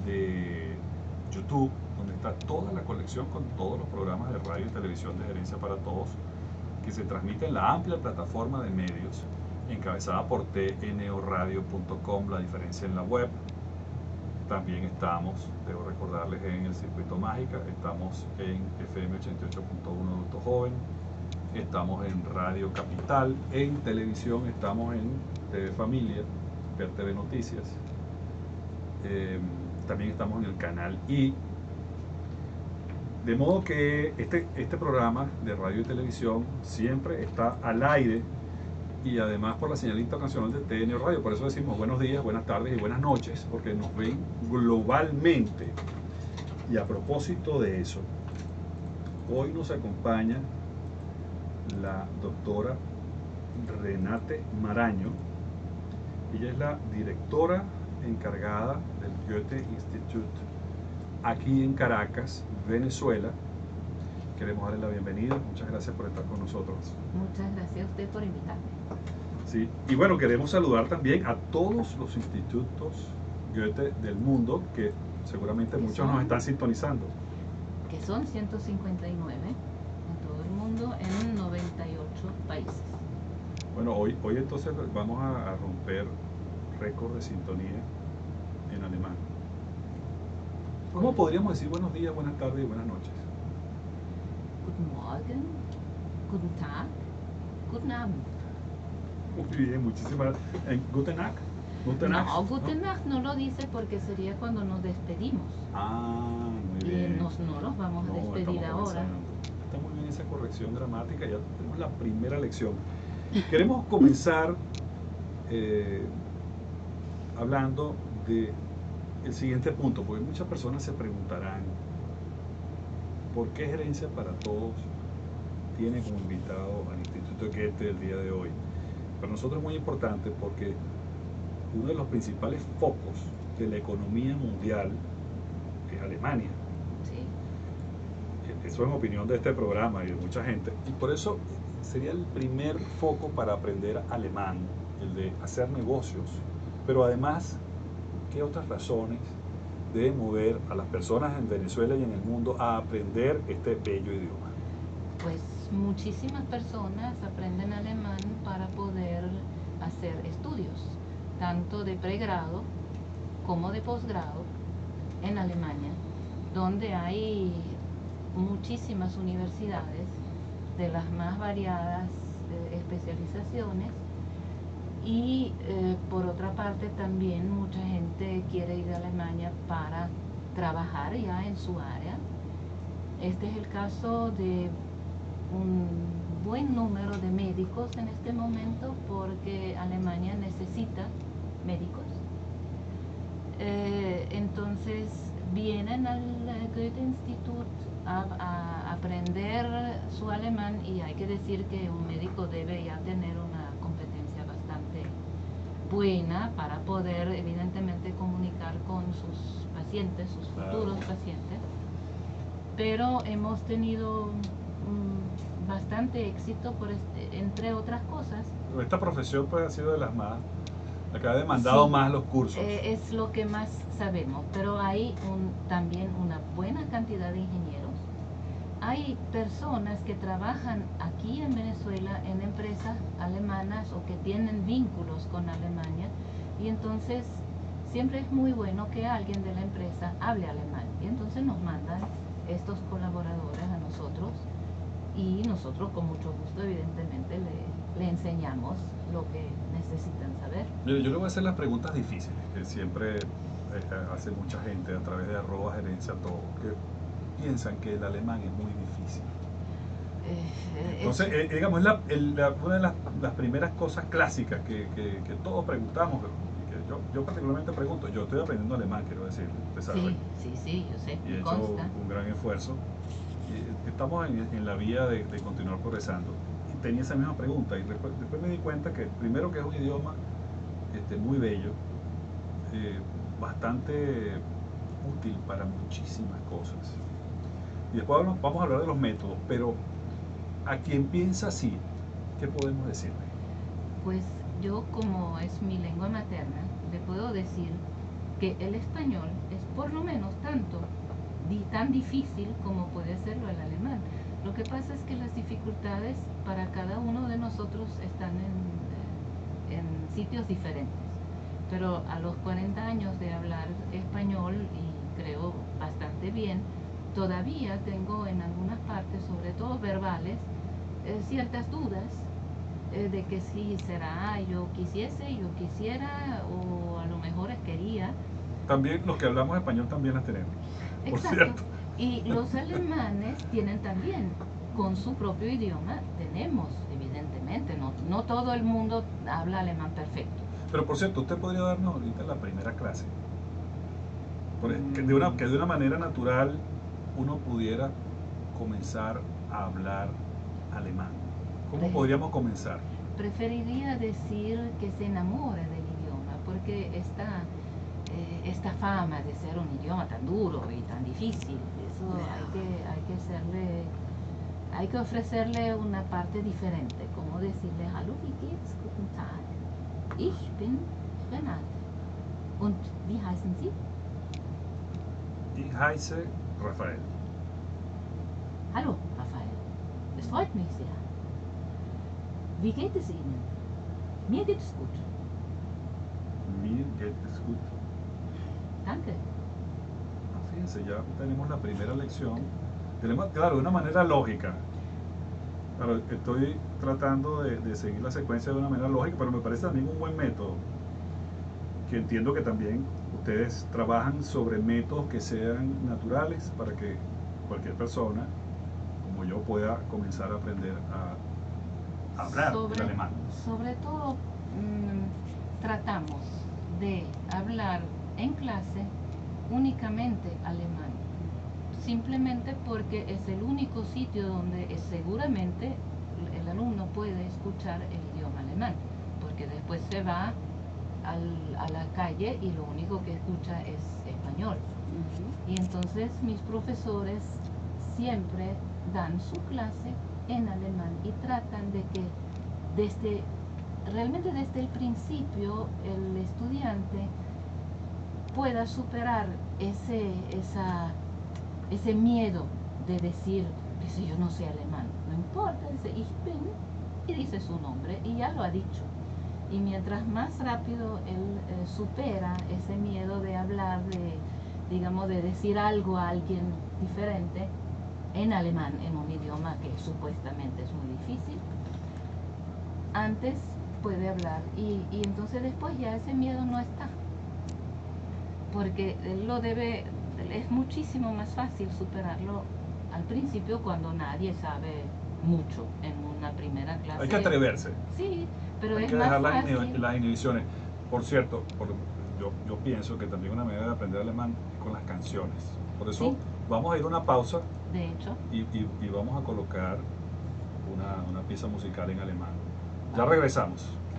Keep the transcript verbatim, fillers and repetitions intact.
de YouTube, donde está toda la colección con todos los programas de radio y televisión de Gerencia para Todos, que se transmite en la amplia plataforma de medios, encabezada por t n o radio punto com, la diferencia en la web. También estamos, debo recordarles, en el Circuito Mágica, estamos en F M ochenta y ocho punto uno Adulto Joven, estamos en Radio Capital, en televisión estamos en T V Familia, Ver T V Noticias, eh, también estamos en el canal I. De modo que este, este programa de radio y televisión siempre está al aire, y además por la señal internacional de T N O Radio. Por eso decimos buenos días, buenas tardes y buenas noches, porque nos ven globalmente. Y a propósito de eso, hoy nos acompaña la doctora Renate Maraño. Ella es la directora encargada del Goethe Institut aquí en Caracas, Venezuela. Queremos darle la bienvenida. Muchas gracias por estar con nosotros. Muchas gracias a usted por invitarme. Sí, y bueno, queremos saludar también a todos los institutos Goethe del mundo, que seguramente muchos son, nos están sintonizando. Que son ciento cincuenta y nueve en todo el mundo, en noventa y ocho países. Bueno, hoy, hoy entonces vamos a, a romper récord de sintonía en alemán. ¿Cómo podríamos decir buenos días, buenas tardes y buenas noches? Guten Morgen, guten Tag, guten Abend. Muy bien, muchísimas gracias. Guten Nacht. Guten Nacht. No, Guten Nacht no lo dice porque sería cuando nos despedimos. Ah, muy bien. Y nos, no nos vamos No, a despedir ahora. Está muy bien esa corrección gramática, ya tenemos la primera lección. Queremos comenzar eh, hablando de el siguiente punto, porque muchas personas se preguntarán ¿por qué Gerencia para Todos tiene como invitado al Instituto Goethe el día de hoy? Para nosotros es muy importante porque uno de los principales focos de la economía mundial es Alemania. Sí. Eso en opinión de este programa y de mucha gente. Y por eso sería el primer foco para aprender alemán, el de hacer negocios. Pero además, ¿qué otras razones deben mover a las personas en Venezuela y en el mundo a aprender este bello idioma? Pues muchísimas personas aprenden alemán para poder hacer estudios, tanto de pregrado como de posgrado en Alemania, donde hay muchísimas universidades de las más variadas eh, especializaciones. Y eh, por otra parte también mucha gente quiere ir a Alemania para trabajar ya en su área. Este es el caso de un buen número de médicos en este momento, porque Alemania necesita médicos. Eh, entonces vienen al Goethe Institut a, a aprender su alemán, y hay que decir que un médico debe ya tener una competencia bastante buena para poder evidentemente comunicar con sus pacientes, sus futuros pacientes. Pero hemos tenido um, bastante éxito por este, entre otras cosas. Esta profesión pues ha sido de las más, la que ha demandado sí, más los cursos. Eh, es lo que más sabemos, pero hay un, también una buena cantidad de ingenieros. Hay personas que trabajan aquí en Venezuela en empresas alemanas o que tienen vínculos con Alemania, y entonces siempre es muy bueno que alguien de la empresa hable alemán, y entonces nos mandan estos colaboradores a nosotros, y nosotros con mucho gusto evidentemente le, le enseñamos lo que necesitan saber. Mire, yo le voy a hacer las preguntas difíciles que siempre eh, hace mucha gente a través de arroba gerencia todo, que piensan que el alemán es muy difícil. Eh, Entonces, es, eh, digamos, es la, el, la, una de las, las primeras cosas clásicas que, que, que todos preguntamos, que yo, yo particularmente pregunto. Yo estoy aprendiendo alemán, quiero decir, usted sabe. Sí, sí, sí, yo sé, Y he hecho consta. un gran esfuerzo. Y estamos en, en la vía de, de continuar progresando. Y tenía esa misma pregunta, y después, después me di cuenta que primero que es un idioma este, muy bello, eh, bastante útil para muchísimas cosas. Y después vamos a hablar de los métodos, pero a quien piensa así, ¿qué podemos decirle? Pues yo, como es mi lengua materna, le puedo decir que el español es por lo menos tanto, di- tan difícil como puede serlo el alemán. Lo que pasa es que las dificultades para cada uno de nosotros están en, en sitios diferentes. Pero a los cuarenta años de hablar español, y creo bastante bien, todavía tengo en algunas partes, sobre todo verbales, eh, ciertas dudas eh, de que si será yo quisiese, yo quisiera, o a lo mejor es quería. También los que hablamos español también las tenemos, por Exacto. cierto. Y los alemanes tienen también, con su propio idioma, tenemos, evidentemente, no, no todo el mundo habla alemán perfecto. Pero por cierto, usted podría darnos ahorita la primera clase. Por- que de una, que de una manera natural uno pudiera comenzar a hablar alemán. ¿Cómo Prefe- podríamos comenzar? Preferiría decir que se enamore del idioma, porque esta, eh, esta fama de ser un idioma tan duro y tan difícil, eso hay que, hay que hacerle, hay que ofrecerle una parte diferente, como decirle, hallo, wie geht's, guten Tag, ich bin Renate. Und wie heißen Sie? Ich heiße Rafael. Hallo, Rafael. Es freut mich sehr. Wie geht es Ihnen? Mir geht es gut. Mir geht es gut. Danke. Ah, fíjense, ya tenemos la primera lección. Tenemos, claro, de una manera lógica. Claro, estoy tratando de, de seguir la secuencia de una manera lógica, pero me parece también un buen método. Que entiendo que también ustedes trabajan sobre métodos que sean naturales para que cualquier persona, como yo, pueda comenzar a aprender a, a hablar Sobre, el alemán. sobre todo, mm, tratamos de hablar en clase únicamente alemán, simplemente porque es el único sitio donde es seguramente el alumno puede escuchar el idioma alemán, porque después se va al- a la calle y lo único que escucha es español. Y entonces mis profesores siempre dan su clase en alemán y tratan de que desde, realmente desde el principio el estudiante pueda superar ese, esa, ese miedo de decir, dice, yo no sé alemán. No importa, dice, ich bin, y dice su nombre, y ya lo ha dicho. Y mientras más rápido él eh, supera ese miedo de hablar, de, digamos, de decir algo a alguien diferente en alemán, en un idioma que supuestamente es muy difícil, antes puede hablar. Y, y entonces después ya ese miedo no está. Porque él lo debe, es muchísimo más fácil superarlo al principio cuando nadie sabe mucho en una primera clase. Hay que atreverse. Sí, pero Hay es que más dejar las, fácil. inhi- las inhibiciones. Por cierto, por- yo, yo pienso que también una manera de aprender alemán es con las canciones. Por eso Sí. vamos a ir a una pausa De hecho, y, y- y vamos a colocar una, una pieza musical en alemán. Ya Vale. regresamos.